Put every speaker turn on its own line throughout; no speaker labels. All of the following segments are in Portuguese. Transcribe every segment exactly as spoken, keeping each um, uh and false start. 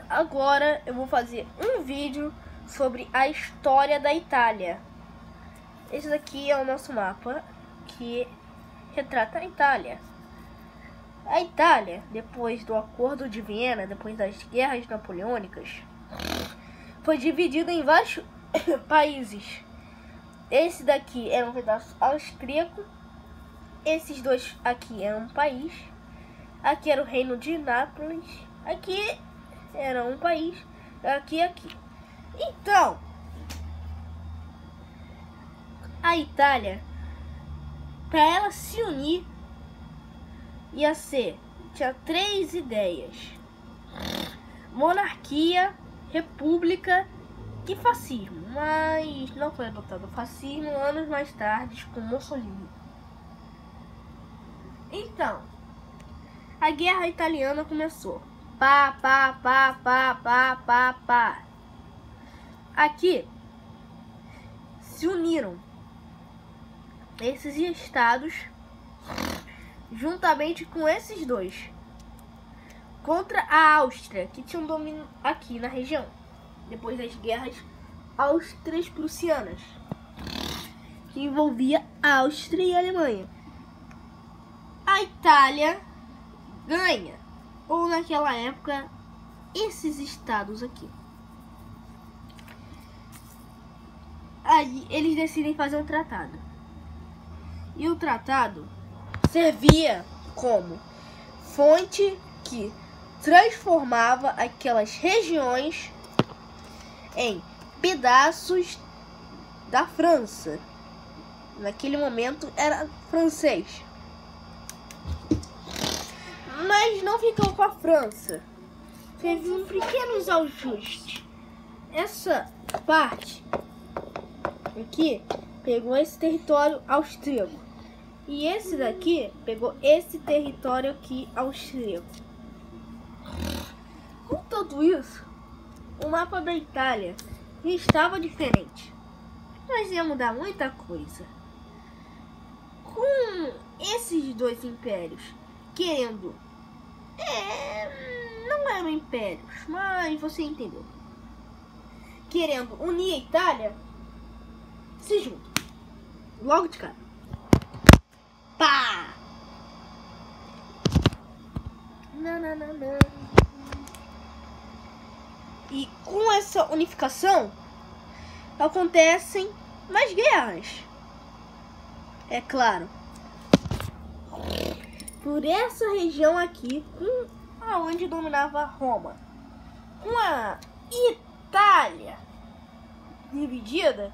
Agora eu vou fazer um vídeo sobre a história da Itália. Esse daqui é o nosso mapa que retrata a Itália. A Itália, depois do Acordo de Viena, depois das guerras napoleônicas, foi dividida em vários países. Esse daqui era um pedaço austríaco. Esses dois aqui eram um país. Aqui era o Reino de Nápoles. Aqui era um país. Aqui e aqui. Então, a Itália, para ela se unir, ia ser, tinha três ideias: monarquia, república e fascismo. Mas não foi adotado o fascismo anos mais tarde com Mussolini. Então, a guerra italiana começou. Pá, pá, pá, pá, pá, pá, pá. Aqui se uniram esses estados juntamente com esses dois contra a Áustria, que tinha um domínio aqui na região depois das guerras austro-prussianas, que envolvia a Áustria e a Alemanha. A Itália ganha, ou naquela época, esses estados aqui. Aí eles decidem fazer um tratado. E o tratado servia como fonte que transformava aquelas regiões em pedaços da França. Naquele momento era francês. Mas não ficou com a França. Teve um pequenos ajustes. Essa parte aqui pegou esse território austríaco. E esse daqui pegou esse território aqui austríaco. Com tudo isso, o mapa da Itália estava diferente. Mas ia mudar muita coisa. Com esses dois impérios querendo... É, não eram impérios, mas você entendeu. Querendo unir a Itália, se juntam. Logo de cara. Pá! Nananana. E com essa unificação acontecem mais guerras. É claro. Por essa região aqui, com aonde dominava Roma. Com a Itália dividida,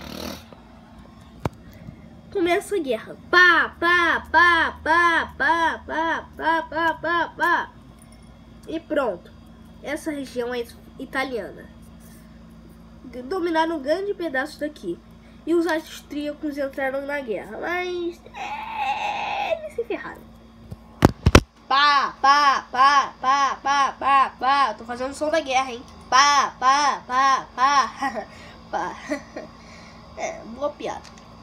começa a guerra. Pá, pá, pá, pá, pá, pá, pá, pá, pá, pá. E pronto. Essa região é italiana. Dominaram um grande pedaço daqui. E os austríacos entraram na guerra. Mas é, eles se ferraram. Pá, pá, pá, pá, pá, pá, pá. Tô fazendo o som da guerra, hein? Pá, pá, pá, pá, pá. É, boa piada.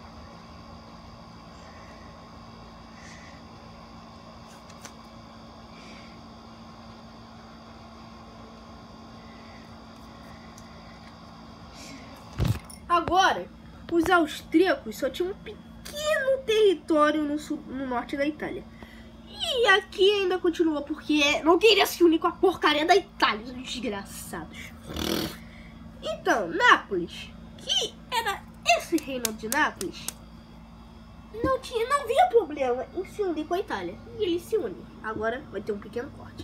Agora, os austríacos só tinham um pequeno território no, sul, no norte da Itália. E aqui ainda continua, porque não queria se unir com a porcaria da Itália, os desgraçados. Então, Nápoles, que era esse reino de Nápoles, não, tinha, não via problema em se unir com a Itália. E eles se unem. Agora vai ter um pequeno corte.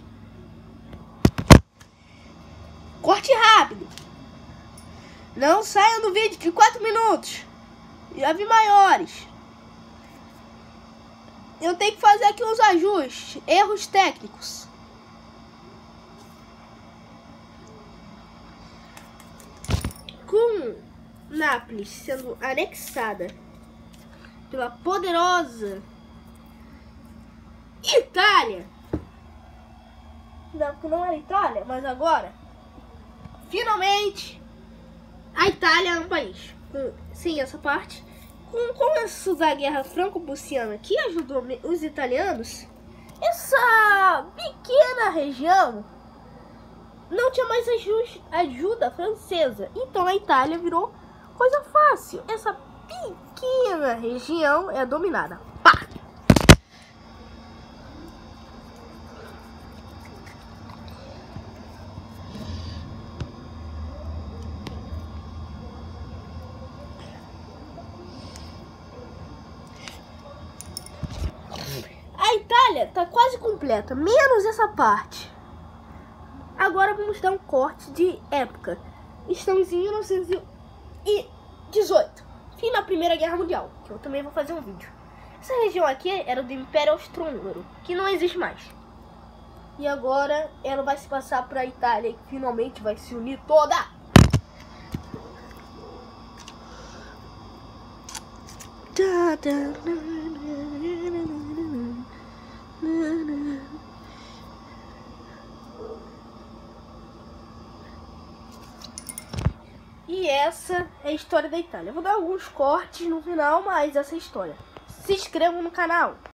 Corte rápido. Não saiam do vídeo de quatro minutos. Já vi maiores. Eu tenho que fazer aqui uns ajustes, erros técnicos. Com Nápoles sendo anexada pela poderosa Itália. Não, porque não era Itália, mas agora, finalmente, a Itália é um país. Com, sem essa parte. Com o começo da guerra franco-prussiana, que ajudou os italianos, essa pequena região não tinha mais aju- ajuda francesa. Então a Itália virou coisa fácil. Essa pequena região é dominada. Pá! A Itália tá quase completa, menos essa parte. Agora vamos dar um corte de época. Estamos em mil novecentos e dezoito, fim da Primeira Guerra Mundial, que eu também vou fazer um vídeo. Essa região aqui era do Império Austro-Húngaro, que não existe mais. E agora ela vai se passar para a Itália e finalmente vai se unir toda. E essa é a história da Itália. Eu vou dar alguns cortes no final, mas essa é a história. Se inscrevam no canal.